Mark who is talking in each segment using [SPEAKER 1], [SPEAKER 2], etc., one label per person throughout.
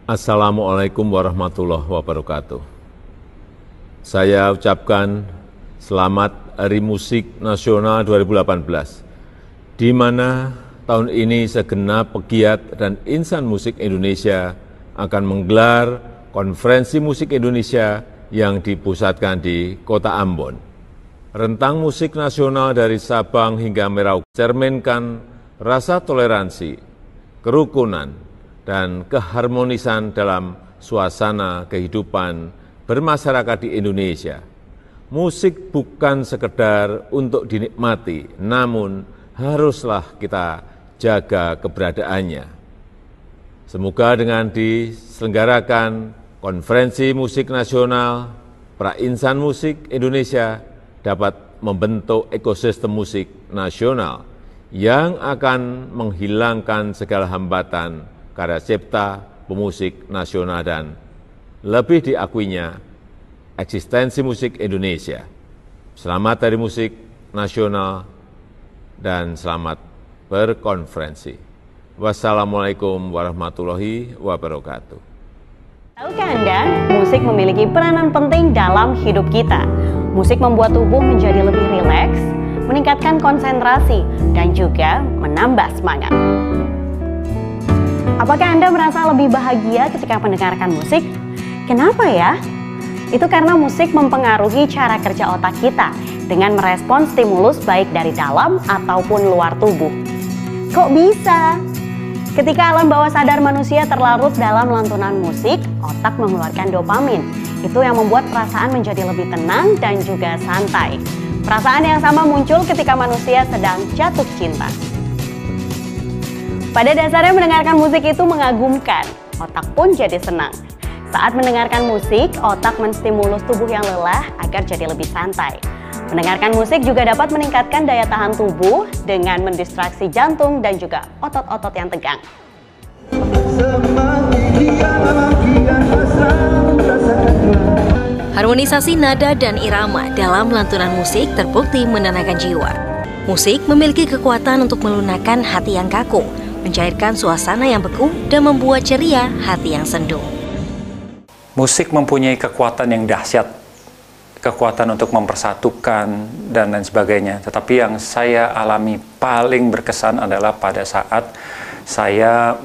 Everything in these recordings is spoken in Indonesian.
[SPEAKER 1] Assalamualaikum warahmatullahi wabarakatuh. Saya ucapkan selamat Hari Musik Nasional 2018, di mana tahun ini segenap pegiat dan insan musik Indonesia akan menggelar konferensi musik Indonesia yang dipusatkan di Kota Ambon. Rentang musik nasional dari Sabang hingga Merauke cerminkan rasa toleransi, kerukunan, dan keharmonisan dalam suasana kehidupan bermasyarakat di Indonesia. Musik bukan sekedar untuk dinikmati, namun haruslah kita jaga keberadaannya. Semoga dengan diselenggarakan Konferensi Musik Nasional, para insan musik Indonesia dapat membentuk ekosistem musik nasional yang akan menghilangkan segala hambatan karya cipta pemusik nasional dan lebih diakuinya eksistensi musik Indonesia. Selamat Hari Musik Nasional dan selamat berkonferensi. Wassalamualaikum warahmatullahi wabarakatuh.
[SPEAKER 2] Tahukah Anda, musik memiliki peranan penting dalam hidup kita. Musik membuat tubuh menjadi lebih rileks, meningkatkan konsentrasi, dan juga menambah semangat. Apakah Anda merasa lebih bahagia ketika mendengarkan musik? Kenapa ya? Itu karena musik mempengaruhi cara kerja otak kita dengan merespons stimulus baik dari dalam ataupun luar tubuh. Kok bisa? Ketika alam bawah sadar manusia terlarut dalam lantunan musik, otak mengeluarkan dopamin. Itu yang membuat perasaan menjadi lebih tenang dan juga santai. Perasaan yang sama muncul ketika manusia sedang jatuh cinta. Pada dasarnya mendengarkan musik itu mengagumkan, otak pun jadi senang. Saat mendengarkan musik, otak menstimulus tubuh yang lelah agar jadi lebih santai. Mendengarkan musik juga dapat meningkatkan daya tahan tubuh dengan mendistraksi jantung dan juga otot-otot yang tegang.
[SPEAKER 3] Harmonisasi nada dan irama dalam lantunan musik terbukti menenangkan jiwa. Musik memiliki kekuatan untuk melunakkan hati yang kaku, mencairkan suasana yang beku, dan membuat ceria hati yang sendu.
[SPEAKER 4] Musik mempunyai kekuatan yang dahsyat, kekuatan untuk mempersatukan dan lain sebagainya. Tetapi yang saya alami paling berkesan adalah pada saat saya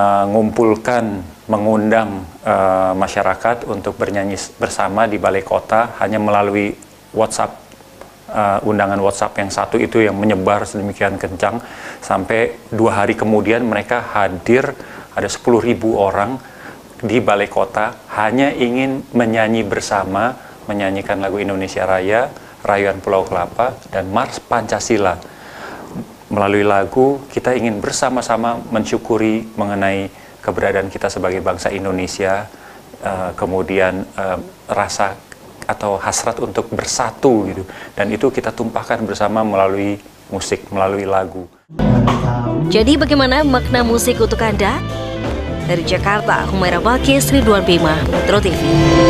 [SPEAKER 4] mengundang masyarakat untuk bernyanyi bersama di Balai Kota hanya melalui WhatsApp. Undangan WhatsApp yang satu itu yang menyebar sedemikian kencang sampai 2 hari kemudian mereka hadir, ada 10.000 orang di Balai Kota hanya ingin menyanyi bersama, menyanyikan lagu Indonesia Raya, Rayuan Pulau Kelapa, dan Mars Pancasila. Melalui lagu kita ingin bersama-sama mensyukuri mengenai keberadaan kita sebagai bangsa Indonesia, kemudian rasa atau hasrat untuk bersatu gitu, dan itu kita tumpahkan bersama melalui musik, melalui lagu.
[SPEAKER 3] Jadi bagaimana makna musik untuk Anda? Dari Jakarta, Humaira Balkis, Ridwan Bima, Metro TV.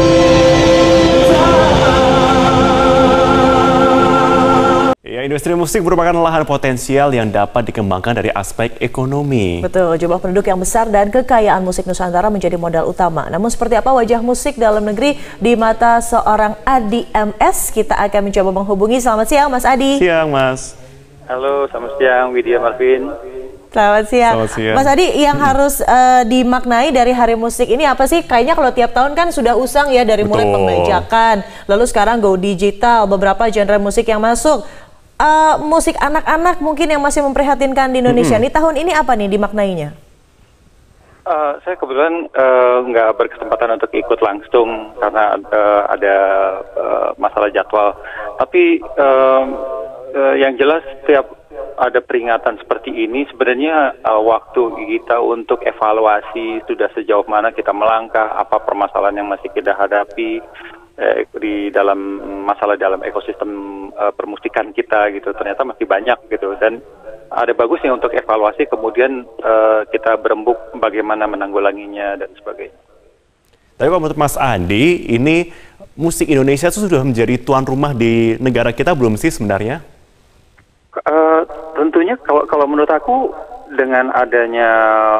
[SPEAKER 5] Ya, industri musik merupakan lahan potensial yang dapat dikembangkan dari aspek ekonomi.
[SPEAKER 6] Betul, jumlah penduduk yang besar dan kekayaan musik Nusantara menjadi modal utama. Namun seperti apa wajah musik dalam negeri di mata seorang Adi MS? Kita akan mencoba menghubungi. Selamat siang, Mas Adi.
[SPEAKER 5] Siang, Mas.
[SPEAKER 7] Halo, selamat siang, Widya Marvin.
[SPEAKER 6] Selamat siang.
[SPEAKER 5] Selamat siang.
[SPEAKER 6] Mas Adi, yang harus dimaknai dari Hari Musik ini apa sih? Kayaknya kalau tiap tahun kan sudah usang ya, dari mulai pembajakan, lalu sekarang go digital, beberapa genre musik yang masuk. Musik anak-anak mungkin yang masih memprihatinkan di Indonesia. Nih tahun ini apa nih dimaknainya?
[SPEAKER 7] Saya kebetulan nggak berkesempatan untuk ikut langsung karena ada masalah jadwal. Tapi yang jelas setiap ada peringatan seperti ini sebenarnya waktu kita untuk evaluasi sudah sejauh mana kita melangkah, apa permasalahan yang masih kita hadapi di dalam masalah dalam ekosistem permusikan kita gitu, ternyata masih banyak gitu, dan ada bagusnya untuk evaluasi kemudian kita berembuk bagaimana menanggulanginya dan sebagainya.
[SPEAKER 5] Tapi kalau menurut Mas Andi, ini musik Indonesia itu sudah menjadi tuan rumah di negara kita belum sih sebenarnya?
[SPEAKER 7] Tentunya kalau menurut aku dengan adanya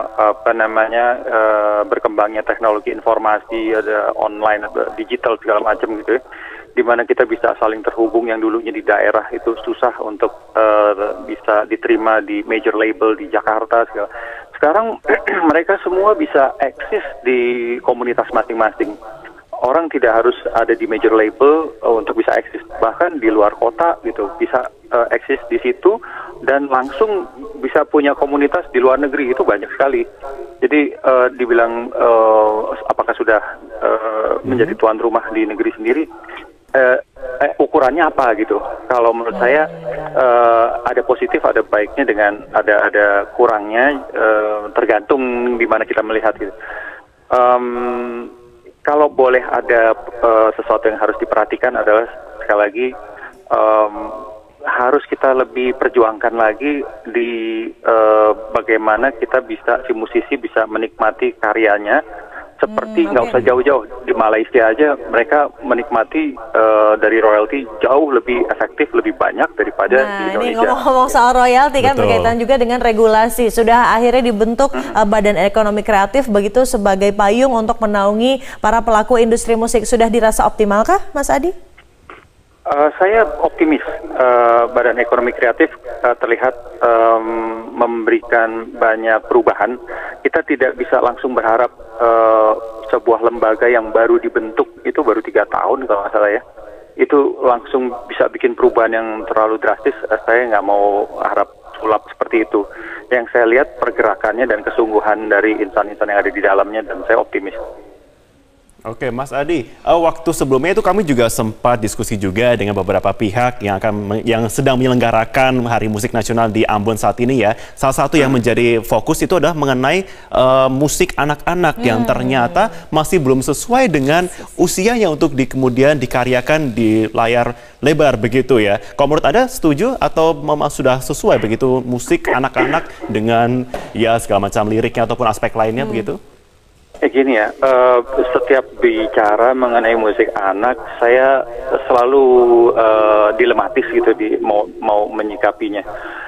[SPEAKER 7] berkembangnya teknologi informasi, ada online, ada digital segala macam gitu ya, di mana kita bisa saling terhubung yang dulunya di daerah itu susah untuk bisa diterima di major label di Jakarta segala. Sekarang mereka semua bisa eksis di komunitas masing-masing. Orang tidak harus ada di major label untuk bisa eksis, bahkan di luar kota gitu bisa eksis di situ dan langsung bisa punya komunitas di luar negeri, itu banyak sekali. Jadi dibilang apakah sudah menjadi tuan rumah di negeri sendiri, ukurannya apa gitu? Kalau menurut saya ada positif, ada baiknya, dengan ada kurangnya, tergantung di mana kita melihat gitu. Kalau boleh ada sesuatu yang harus diperhatikan adalah sekali lagi harus kita lebih perjuangkan lagi di bagaimana kita bisa, si musisi bisa menikmati karyanya seperti nggak usah jauh-jauh, di Malaysia aja mereka menikmati dari royalti jauh lebih efektif, lebih banyak daripada di Indonesia.
[SPEAKER 6] Ini ngomong-ngomong soal royalti kan berkaitan juga dengan regulasi. Sudah akhirnya dibentuk Badan Ekonomi Kreatif begitu sebagai payung untuk menaungi para pelaku industri musik. Sudah dirasa optimalkah, Mas Adi?
[SPEAKER 7] Saya optimis. Badan Ekonomi Kreatif terlihat memberikan banyak perubahan. Kita tidak bisa langsung berharap sebuah lembaga yang baru dibentuk, itu baru 3 tahun kalau nggak salah ya, itu langsung bisa bikin perubahan yang terlalu drastis. Saya nggak mau harap sulap seperti itu. Yang saya lihat pergerakannya dan kesungguhan dari insan-insan yang ada di dalamnya, dan saya optimis.
[SPEAKER 5] Oke, Mas Adi, waktu sebelumnya itu kami juga sempat diskusi juga dengan beberapa pihak yang sedang menyelenggarakan Hari Musik Nasional di Ambon saat ini ya. Salah satu yang menjadi fokus itu adalah mengenai musik anak-anak yang ternyata masih belum sesuai dengan usianya untuk kemudian dikaryakan di layar lebar begitu ya. Kalau menurut Anda setuju atau memang sudah sesuai begitu musik anak-anak dengan ya segala macam liriknya ataupun aspek lainnya begitu?
[SPEAKER 7] Gini ya, setiap bicara mengenai musik anak, saya selalu dilematis gitu mau menyikapinya.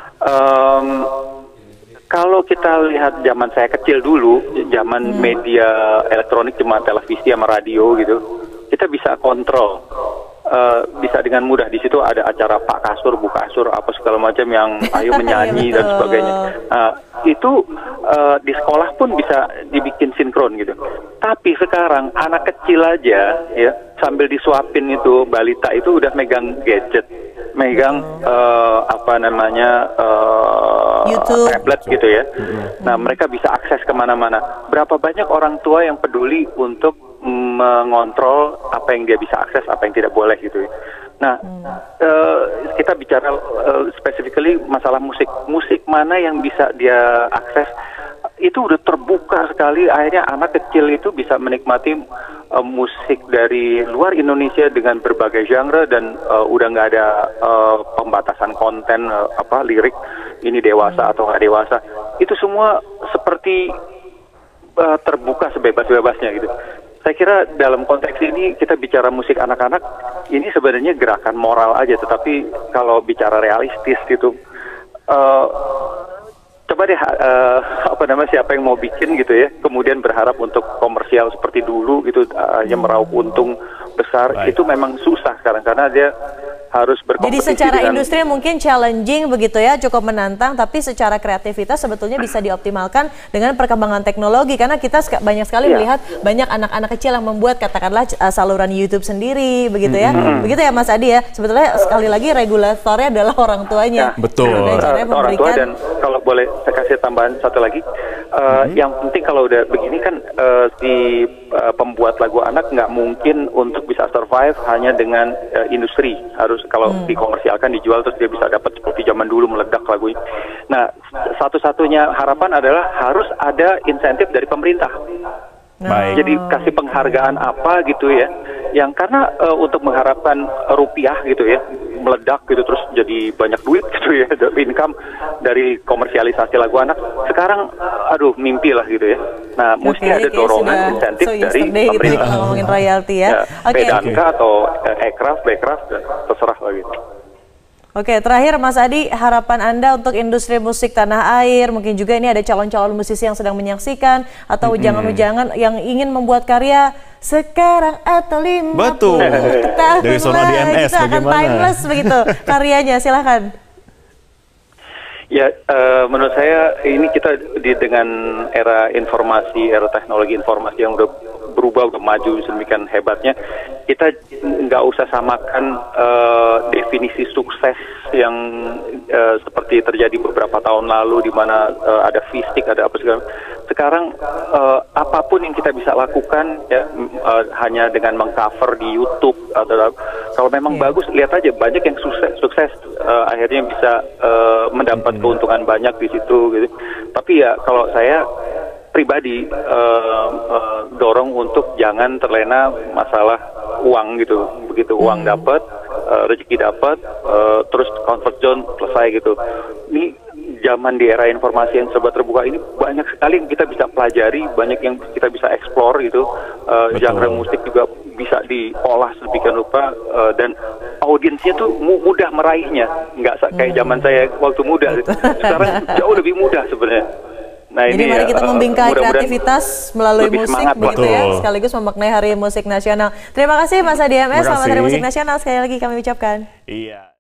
[SPEAKER 7] Kalau kita lihat zaman saya kecil dulu, zaman media elektronik cuma televisi sama radio gitu, kita bisa kontrol. Bisa dengan mudah, di situ ada acara Pak Kasur, Bu Kasur, apa segala macam yang ayo menyanyi dan sebagainya. Itu di sekolah pun bisa dibikin sinkron gitu. Tapi sekarang anak kecil aja ya sambil disuapin itu balita itu udah megang gadget, megang
[SPEAKER 6] YouTube,
[SPEAKER 7] tablet gitu ya. Nah mereka bisa akses kemana-mana. Berapa banyak orang tua yang peduli untuk mengontrol apa yang dia bisa akses, apa yang tidak boleh gitu ya. Nah, kita bicara specifically masalah musik mana yang bisa dia akses, itu udah terbuka sekali. Akhirnya anak kecil itu bisa menikmati musik dari luar Indonesia dengan berbagai genre, dan udah nggak ada pembatasan konten lirik ini dewasa atau nggak dewasa. Itu semua seperti terbuka sebebas-bebasnya gitu. Saya kira dalam konteks ini kita bicara musik anak-anak, ini sebenarnya gerakan moral aja, tetapi kalau bicara realistis gitu, coba deh siapa yang mau bikin gitu ya, kemudian berharap untuk komersial seperti dulu gitu, yang meraup untung besar, itu memang susah sekarang karena dia harus berkompetisi.
[SPEAKER 6] Jadi secara industri mungkin challenging begitu ya, cukup menantang, tapi secara kreativitas sebetulnya bisa dioptimalkan dengan perkembangan teknologi, karena kita banyak sekali melihat banyak anak-anak kecil yang membuat katakanlah saluran YouTube sendiri begitu ya. Begitu ya Mas Adi ya. Sebetulnya sekali lagi regulatornya adalah orang tuanya.
[SPEAKER 5] Betul.
[SPEAKER 7] Orang tua, dan kalau boleh saya kasih tambahan satu lagi, yang penting kalau udah begini kan si pembuat lagu anak nggak mungkin untuk bisa survive hanya dengan industri. Harus kalau dikomersialkan, dijual, terus dia bisa dapat seperti zaman dulu meledak lagunya. Nah, satu-satunya harapan adalah harus ada insentif dari pemerintah.
[SPEAKER 5] Baik.
[SPEAKER 7] Jadi kasih penghargaan apa gitu ya, yang karena untuk mengharapkan rupiah gitu ya meledak gitu terus jadi banyak duit gitu ya, income dari komersialisasi lagu anak sekarang mimpi lah gitu ya. Nah mesti ada dorongan insentif dari pemerintah.
[SPEAKER 6] Gitu, ngomongin royalti ya.
[SPEAKER 7] Pedanka atau Aircraft, Backcraft, terserah lah gitu.
[SPEAKER 6] Oke, terakhir Mas Adi, harapan Anda untuk industri musik tanah air, mungkin juga ini ada calon-calon musisi yang sedang menyaksikan, atau ujangan-ujangan yang ingin membuat karya sekarang atau 50
[SPEAKER 5] Betul.
[SPEAKER 6] tahun
[SPEAKER 5] Dari Sona
[SPEAKER 6] lagi,
[SPEAKER 5] DMS
[SPEAKER 6] itu akan
[SPEAKER 5] bagaimana?
[SPEAKER 6] timeless begitu karyanya, silahkan.
[SPEAKER 7] Ya, menurut saya ini kita dengan era informasi, era teknologi informasi yang udah berubah, udah maju sedemikian hebatnya, kita nggak usah samakan definisi sukses yang seperti terjadi beberapa tahun lalu di mana ada fisik, ada apa segala. Sekarang apapun yang kita bisa lakukan ya hanya dengan mengcover di YouTube atau kalau memang bagus, lihat aja banyak yang sukses akhirnya bisa mendapat keuntungan banyak di situ gitu. Tapi ya kalau saya pribadi dorong untuk jangan terlena masalah uang gitu. Begitu uang dapat, rezeki dapat, terus comfort zone selesai gitu. Ini zaman di era informasi yang serba terbuka ini banyak sekali yang kita bisa pelajari, banyak yang kita bisa explore gitu. Genre musik juga bisa diolah sedemikian rupa dan audiensnya tuh mudah meraihnya, nggak kayak zaman saya waktu muda. Sekarang jauh lebih mudah sebenarnya. Nah,
[SPEAKER 6] jadi
[SPEAKER 7] ini
[SPEAKER 6] mari kita membingkai kreativitas melalui
[SPEAKER 7] lebih
[SPEAKER 6] musik
[SPEAKER 7] semangat,
[SPEAKER 6] begitu ya, sekaligus memaknai Hari Musik Nasional. Terima kasih Mas Adi MS, selamat Hari Musik Nasional sekali lagi kami ucapkan.
[SPEAKER 5] Iya.